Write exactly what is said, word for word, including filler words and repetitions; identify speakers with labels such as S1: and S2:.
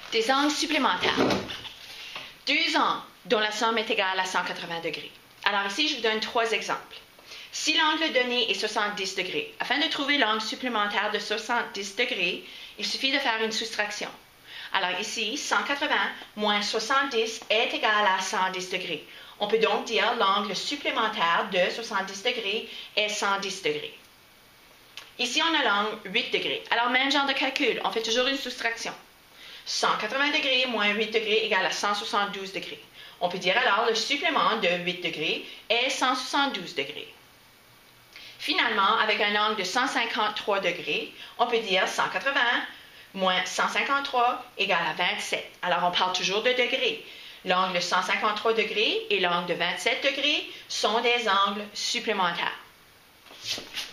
S1: Des angles supplémentaires. Deux angles dont la somme est égale à cent quatre-vingts degrés. Alors ici, je vous donne trois exemples. Si l'angle donné est soixante-dix degrés, afin de trouver l'angle supplémentaire de soixante-dix degrés, il suffit de faire une soustraction. Alors ici, cent quatre-vingts moins soixante-dix est égal à cent dix degrés. On peut donc dire l'angle supplémentaire de soixante-dix degrés est cent dix degrés. Ici, on a l'angle huit degrés. Alors, même genre de calcul, on fait toujours une soustraction. cent quatre-vingts degrés moins huit degrés égale à cent soixante-douze degrés. On peut dire alors le supplément de huit degrés est cent soixante-douze degrés. Finalement, avec un angle de cent cinquante-trois degrés, on peut dire cent quatre-vingts moins cent cinquante-trois égale à vingt-sept. Alors, on parle toujours de degrés. L'angle de cent cinquante-trois degrés et l'angle de vingt-sept degrés sont des angles supplémentaires.